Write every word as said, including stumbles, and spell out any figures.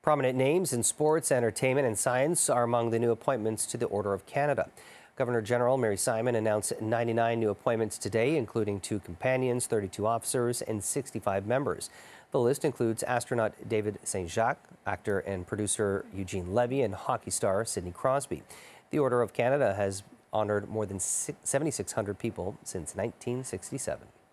Prominent names in sports, entertainment, and science are among the new appointments to the Order of Canada. Governor General Mary Simon announced ninety-nine new appointments today, including two companions, thirty-two officers, and sixty-five members. The list includes astronaut David Saint-Jacques, actor and producer Eugene Levy, and hockey star Sidney Crosby. The Order of Canada has honored more than seven thousand six hundred people since nineteen sixty-seven.